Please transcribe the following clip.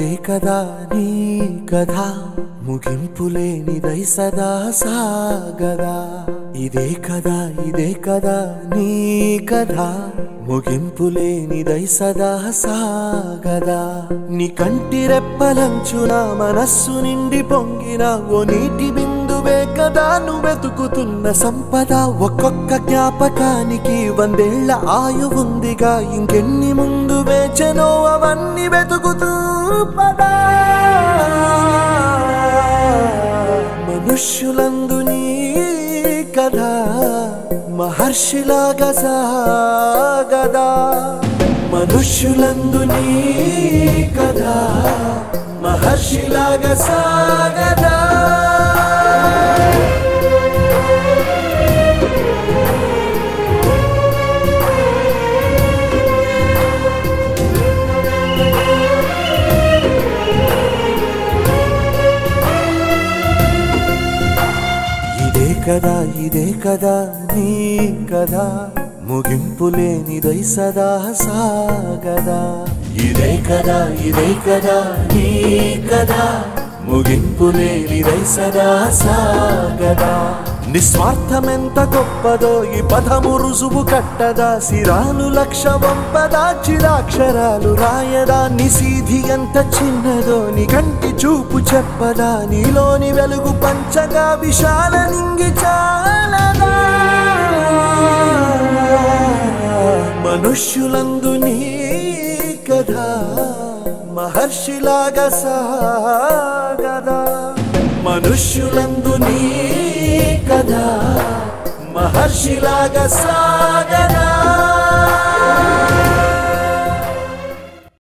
ఇదే కదా నీ కథ ముగింపులేనిదై సదా సాగదా ఇదే కదా నీ కథ ముగింపులేనిదై సదా సాగదా నీ కంటి రెప్పలంచున మనస్సు నిండి పొంగిన ఓ నీటి బిందువే కదా నువ్వెతుకుతున్న సంపద ఒక్కొక్క జ్ఞాపకానికి 100 ఏళ్ల ఆయువుందిగా ఇంకెన్ని ముందు వేచెనో అవన్నీ వెతుకుతూ పదా మనుష్యులందు నీ కథ మహర్షిలాగా సాగదా మనుష్యులందు నీ కథ మహర్షిలాగా సాగదా ఇదే కదా నీ కథ ముగింపులేనిదై సదా సాగదా ఇదే కదా నీ కథ ముగింపులేనిదై సదా సాగదా నిస్వార్థమెంత గొప్పదో ఈ పదము రుజువు కట్టదా సిరాలు లక్ష వంపదా చిరాక్షరాలు రాయదా నిసీధి ఎంత చిన్నదో నీ కంటి చూపు చెప్పదా నీలోని వెలుగు పంచగా విశాల నింగి చాలదా మనుష్యులందు నీ కథ మహర్షిలాగా సాగదా మనుష్యులందు నీ కథ మహర్షిలాగా సాగదా